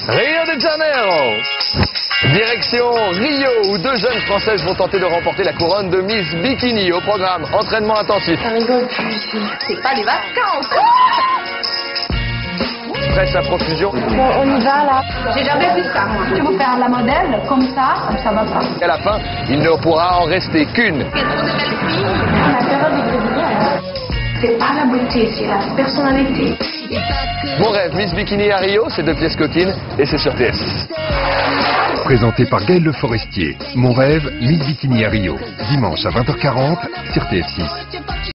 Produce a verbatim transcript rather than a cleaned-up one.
Rio de Janeiro. Direction Rio, où deux jeunes Françaises vont tenter de remporter la couronne de Miss Bikini. Au programme, entraînement intensif. Ça rigole plus ici. C'est pas les vacances. Stress à profusion. Bon, on y va là. J'ai jamais vu ça, moi. Tu veux faire la modèle comme ça, ça va pas. À la fin, il ne pourra en rester qu'une. On a peur de grésiller. C'est pas la beauté, c'est la personnalité. Mon rêve, Miss Bikini à Rio, c'est deux pièces coquines et c'est sur T F six. Présenté par Gaël Le Forestier. Mon rêve, Miss Bikini à Rio. Dimanche à vingt heures quarante sur T F six.